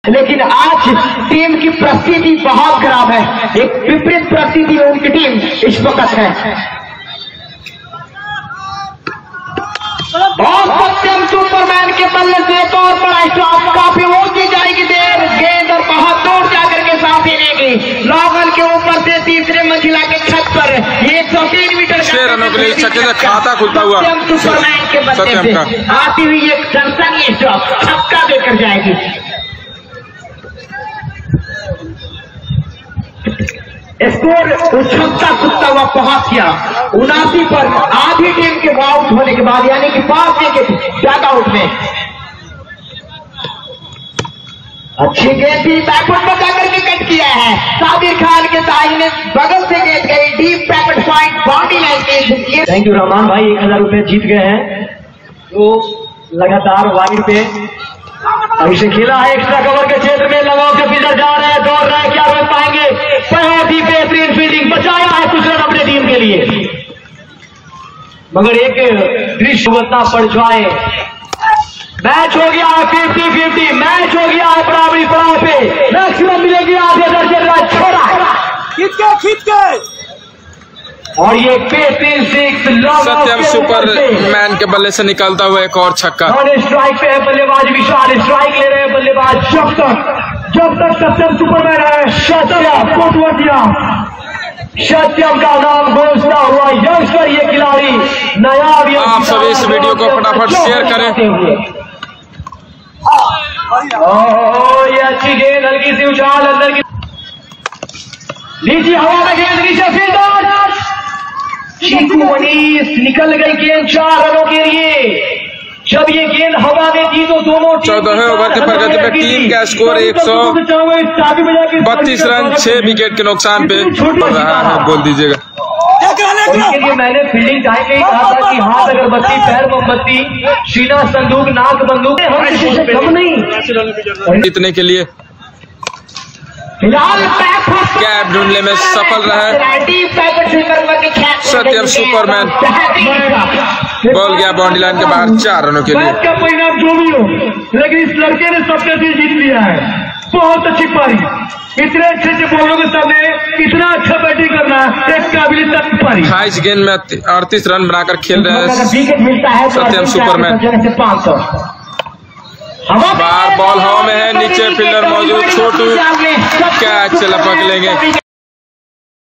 लेकिन आज टीम की परिस्थिति बहुत खराब है। एक विपरीत परिस्थिति में उनकी टीम इस वक्त है। बहुत सत्यम सुपरमैन के बल्ले से एक और बड़ा स्टॉप, काफी ऊंची जाएगी देर, गेंद और बहुत दूर जाकर के साथ हिलेगी। लॉगन के ऊपर से तीसरे मंजिला के छत पर 103 मीटर 6 रनों के लिए छक्के से खाता खुलता हुआ सुपरमैन के बल्ले से आती हुई एक सनसनी स्टॉप छक्का देकर जाएगी। स्कोर उछलता कूदता हुआ पहुंच गया 79 पर आधी टीम के आउट होने के बाद, यानी कि 5 विकेट ज्यादा आउट में। अच्छी गेंद भी बैकवर्ड में जाकर के कट किया है। साबिर खान के दाहिने बगल से गेंद गई deep backward point boundary line के। थैंक यू रहमान भाई, 1000 रुपए जीत गए हैं। तो लगातार वाइड पे अभी से खेला है एक्स्ट्रा कवर के क्षेत्र में, लगाओ के फील्डर जा रहे हैं, दौड़ रहे हैं, क्या रोक पाएंगे? बहुत ही बेहतरीन फील्डिंग, बचाया है कुछ रन अपने टीम के लिए, मगर एक दृश्य पड़ जाए। मैच हो गया है 50-50, मैच हो गया है बराबरी पड़ाव पे। मैक्सिमम मिलेगी आधे दर्जन रन, छोड़ा खींच के और ये बेहतरीन सिक्स सत्यम सुपरमैन के बल्ले से निकलता हुआ एक और छक्का। स्ट्राइक पे है बल्लेबाज विशाल, स्ट्राइक ले रहे हैं बल्लेबाज। जब तक सत्यम सुपरमैन है, सत्यम का नाम गूंजता हुआ यंगस्टर ये खिलाड़ी नायाब। आप सभी इस वीडियो को फटाफट शेयर करें। ये अच्छी गेंद, हल्की सी उछाल अंदर की, लीजिए हवा में गेंद, नीचे फील्डर चीकू मनीष, निकल गई गेंद 4 रनों के लिए। जब ये गेंद हवा में थी तो दोनों 14वें ओवर के प्रगति में टीम का स्कोर 132 रन 6 विकेट के नुकसान पे बढ़ रहा है। बोल दीजिएगा। उनके लिए मैंने फील्डिंग टाइम में ही कहा था कि हाथ अगरबत्ती, पैर मोमबत्ती, सीना संदूक, नाक बंदूक, हम किसी से कम नहीं। जीतने के लिए कैप ढूंढने में सफल रहे सत्यम सुपरमैन। बॉल गया बाउंड्री लाइन के बाहर 4 रनों के लिए। का परिणाम जो भी हो, लेकिन इस लड़के ने सबसे दिल जीत लिया है। बहुत अच्छी पारी, इतने अच्छे बॉलों के सामने इतना अच्छा बैटिंग करना एक काबिल पारी। 28 गेंद में 38 रन बनाकर खेल रहे हैं सत्यम सुपरमैन। बाहर बॉल हवा में है, नीचे फील्डर मौजूद, छोटू कैच से लपक लेंगे।